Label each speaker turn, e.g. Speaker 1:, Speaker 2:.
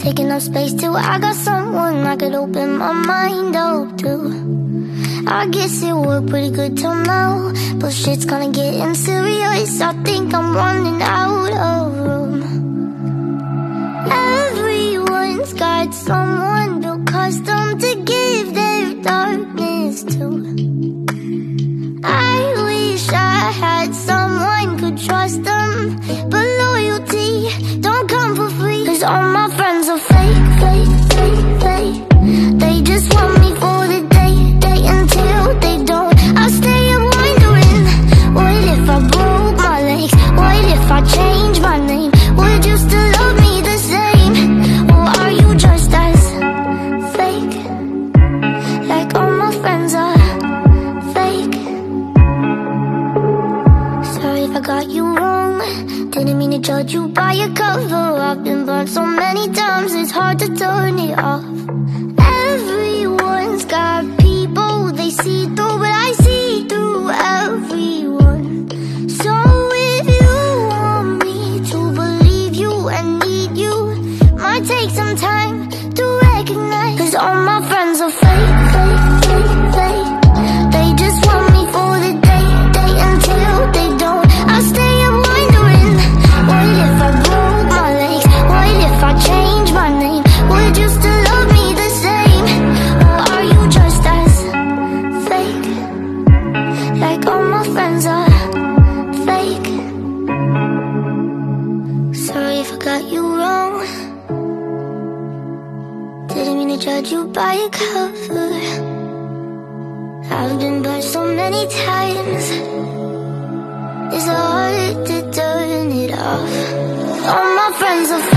Speaker 1: taking up space till I got someone I could open my mind up to. I guess it worked pretty good till now, but shit's gonna get serious. I think I'm running out of room. Everyone's got someone built custom to give their darkness to. I wish I had someone could trust them, but loyalty don't come for free. 'Cause all my friends are fake, fake, fake, fake. They just want me for the day until they don't. I stay up wondering, what if I broke my legs? What if I changed my name? Would you still love me the same? Or are you just as fake, like all my friends are fake? Sorry if I got you wrong, didn't mean to judge you by your cover. I've been burned so many times, it's hard to turn it off. Everyone's got people they see through, but I see through everyone. So if you want me to believe you and need you, might take some time to recognize. 'Cause all my friends are fake, fake, fake, fake. They just want me for the day until they don't. I stay up wondering, what if I broke my legs? What if I changed my name? Would you still love me the same? Or are you just as fake, like all my friends are fake? Sorry if I got you wrong, didn't mean to judge you by your cover. I've been burned so many times, it's hard to turn it off. All my friends are